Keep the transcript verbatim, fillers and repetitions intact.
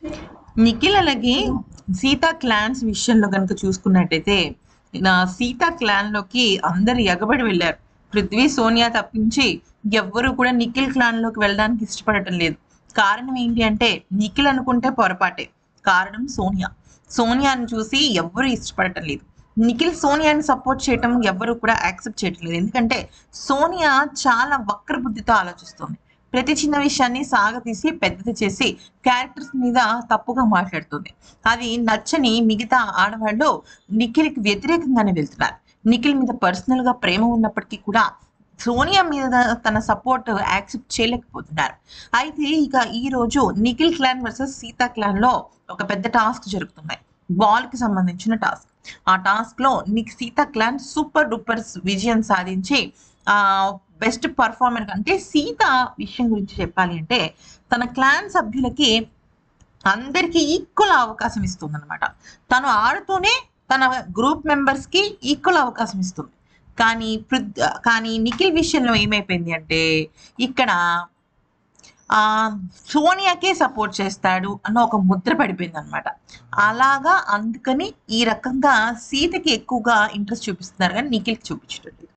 నిఖిల్ అలాగే సీత క్లాన్స్ విషయంలో కనుక చూసుకున్నట్టయితే నా సీత క్లాన్ లోకి అందరు ఎగబడి వెళ్ళారు. పృథ్వీ సోనియా తప్పించి ఎవ్వరు కూడా నిఖిల్ క్లాన్ లోకి వెళ్ళడానికి ఇష్టపడటం లేదు. కారణం ఏంటి అంటే నిఖిల్ అనుకుంటే పొరపాటే. కారణం సోనియా. సోనియాని చూసి ఎవ్వరు ఇష్టపడటం లేదు. నిఖిల్ సోనియాని సపోర్ట్ చేయటం ఎవ్వరు కూడా యాక్సెప్ట్ చేయటం లేదు. ఎందుకంటే సోనియా చాలా వక్ర బుద్ధితో ఆలోచిస్తుంది. ప్రతి చిన్న విషయాన్ని సాగతీసి పెద్దది చేసి క్యారెక్టర్స్ మీద తప్పుగా మాట్లాడుతుంది. అది నచ్చని మిగతా ఆడవాళ్ళు నిఖిల్కి వ్యతిరేకంగానే వెళ్తున్నారు. నిఖిల్ మీద పర్సనల్ గా ప్రేమ ఉన్నప్పటికీ కూడా సోనియా మీద తన సపోర్ట్ యాక్సెప్ట్ చేయలేకపోతున్నారు. అయితే ఇక ఈ రోజు Nikhil clan versus Sita clan లో ఒక పెద్ద టాస్క్ జరుగుతున్నాయి. బాల్ కి సంబంధించిన టాస్క్. ఆ టాస్క్ లో నీకు సీతా క్లాన్ సూపర్ డూపర్ విజయం సాధించి ఆ బెస్ట్ పర్ఫార్మర్ అంటే సీత విషయం గురించి చెప్పాలి అంటే తన క్లాన్ సభ్యులకి అందరికీ ఈక్వల్ అవకాశం ఇస్తుంది అనమాట. తను ఆడుతూనే తన గ్రూప్ మెంబర్స్ కి ఈక్వల్ అవకాశం ఇస్తుంది. కానీ పృథ్ కానీ నిఖిల్ విషయంలో ఏమైపోయింది అంటే ఇక్కడ ఆ సోనియాకే సపోర్ట్ చేస్తాడు అన్న ఒక ముద్ర పడిపోయింది అనమాట. అలాగా అందుకని ఈ రకంగా సీతకి ఎక్కువగా ఇంట్రెస్ట్ చూపిస్తున్నారు కానీ నిఖిల్కి చూపించడం లేదు.